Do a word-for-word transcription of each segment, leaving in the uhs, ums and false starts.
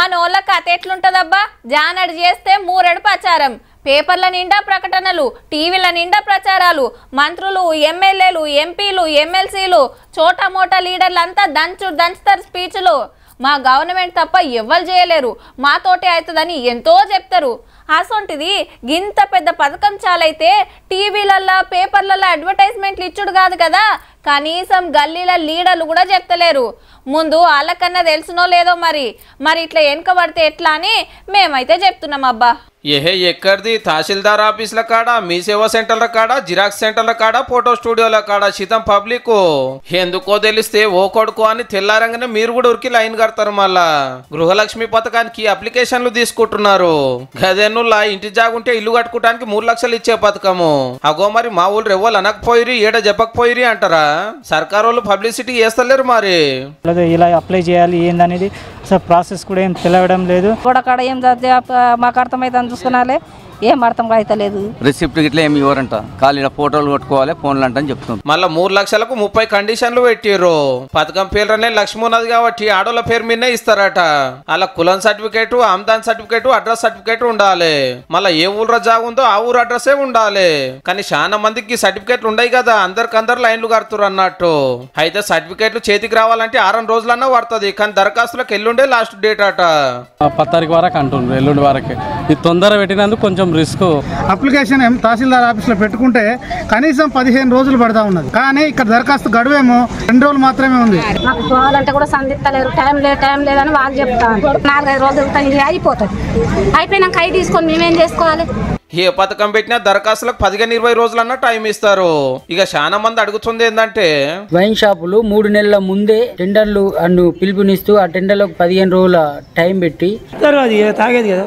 మనోళ్ళ కథ ఎట్లుంటదబ్బా జానడి చేస్తే మూరెడు ప్రచారం పేపర్ల నిండా ప్రకటనలు టీవీల నిండా ప్రచారాలు మంత్రులు ఎమ్మెల్యేలు ఎంపీలు ఎమ్మెల్సీలు చోటా మోటా లీడర్లంతా దంచు దంచుతారు స్పీచ్లు మా గవర్నమెంట్ తప్ప ఎవ్వరు చేయలేరు మాతోటే అవుతుందని ఎంతో చెప్తారు అసొంటిది గింత పెద్ద పథకం చాలైతే టీవీలల్లో పేపర్లలో అడ్వర్టైజ్మెంట్లు ఇచ్చుడు కాదు కదా కనీసం గల్లీల లీడర్లు కూడా చెప్తలేరు ముందు వాళ్ళకన్నా తెలుసునో లేదో మరి మరి ఇట్లా వెనక పడితే ఎట్లా అని మేమైతే చెప్తున్నాం అబ్బా ఏహే ఎక్కడిది తహసీల్దార్ ఆఫీసుల కాడ మీ సేవా సెంటర్ల కాడ జిరాక్స్ సెంటర్ల కాడ ఫోటో స్టూడియోల కాడ శీతం పబ్లిక్ ఎందుకో తెలిస్తే ఓ కొడుకు అని తెల్లారంగానే మీరు కూడా ఉరికి లైన్ కడతారు మళ్ళా గృహలక్ష్మి పథకానికి అప్లికేషన్లు తీసుకుంటున్నారు గదేనుల్లా ఇంటి జాగుంటే ఇల్లు కట్టుకోవడానికి మూడు లక్షలు ఇచ్చే పథకము అగో మరి మా ఊళ్ళు ఎవ్వరు అనకపోయిరి ఏడ చెప్పకపోయిరి అంటారా సర్కారు వాళ్ళు పబ్లిసిటీ చేస్తలేరు మరి ఇలా అప్లై చేయాలి ఏందనేది అసలు ప్రాసెస్ కూడా ఏం తెలియడం లేదు కూడా ఏం మాకు అర్థమైతే చూసుకున్నాలే ఏం అర్థం కాయతలేదు రిసిప్ట్ గిట్లా ఏమి ఇవ్వరంట ఖాళీ ఫోటోలు కొట్టుకోవాలి ఫోన్లు అంట అని చెప్తుంది మళ్ళీ మూడు లక్షలకు ముప్పై కండిషన్లు పెట్టిర్రు పథకం పేరునే లక్ష్మి ఉన్నది కాబట్టి ఆడోళ్ళ పేరు మీదనే ఇస్తారట అలా కులం సర్టిఫికేట్ ఆమ్దాన్ సర్టిఫికేట్ అడ్రస్ సర్టిఫికేట్ ఉండాలి మళ్ళీ ఏ ఊరు జాగా ఉందో ఆ ఊరు అడ్రస్సే ఉండాలి కానీ చాలా మందికి సర్టిఫికేట్లు ఉన్నాయి కదా అందరికందరు లైన్లు కడుతురు అన్నట్టు అయితే సర్టిఫికేట్లు చేతికి రావాలంటే ఆరం రోజులన్నా పడుతుంది కానీ దరఖాస్తులకు ఎల్లుండే లాస్ట్ డేట్ అట పది తారీఖు వరకు అంటుండ్రు ఎల్లుండి వరకే ఇది తొందర పెట్టినందుకు కొంచెం రిస్క్ అప్లికేషన్ ఏం తహసీల్దార్ ఆఫీస్లో పెట్టుకుంటే కనీసం పదిహేను రోజులు పడతా ఉన్నది కానీ ఇక్కడ దరఖాస్తు గడువేమో రెండు రోజులు మాత్రమే ఉంది మాకు పోవాలంటే కూడా సందిస్తలేరు టైం లేదు టైం లేదని వాళ్ళు చెప్తారు నాలుగైదు రోజులు అయిపోతుంది అయిపోయినాక అవి తీసుకొని మేమేం చేసుకోవాలి ఏ పథకం పెట్టినా దరఖాస్తులకు పదిహేను ఇరవై రోజులన్నా టైం ఇస్తారు ఇక చాలా మంది అడుగుతుంది ఏంటంటే వైన్ షాపులు మూడు నెలల ముందే టెండర్లు అన్ను పిలుపునిస్తూ ఆ టెండర్లకు పదిహేను రోజుల టైం పెట్టి తాగేది కదా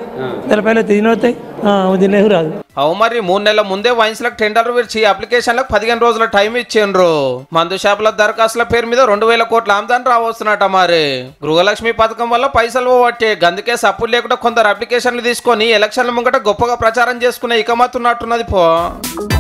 రాదు అవు మరి మూడు నెలల ముందే వైన్స్ లకు టెండర్లు విడిచి అప్లికేషన్లకు పదిహేను రోజుల టైం ఇచ్చిండ్రు మందు షాపుల దరఖాస్తుల పేరు మీద రెండు వేల కోట్ల ఆమ్దాన్ రావస్తున్నట మరి గృహలక్ష్మి పథకం వల్ల పైసలు పోవట్టే గందుకే సప్పుడు లేకుండా కొందరు అప్లికేషన్లు తీసుకొని ఎలక్షన్ల ముంగట గొప్పగా ప్రచారం చేసుకునే ఇకమతున్నట్టున్నది పో